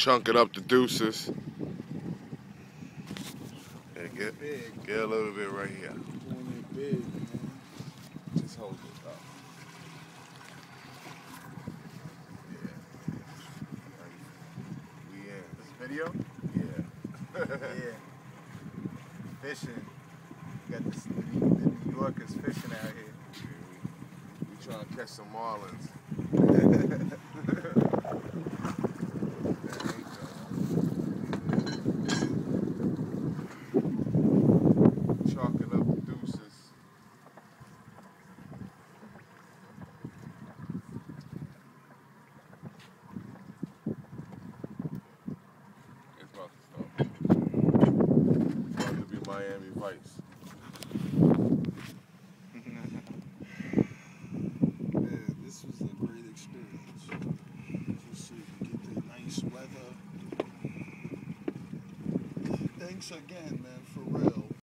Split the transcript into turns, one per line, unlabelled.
chunking up the deuces. Yeah, get a little bit right here.
Doing it big, man.
Just hold it up. Yeah. We in.
This video?
Yeah.
Yeah. Fishing. You got the New Yorkers fishing out here.
Yeah, we trying to catch some marlins. Chalking up the deuces. It's about to start. It's about to be Miami Vice.
Yeah, this was a great experience. Just so you get the nice weather. Thanks again, man, for real.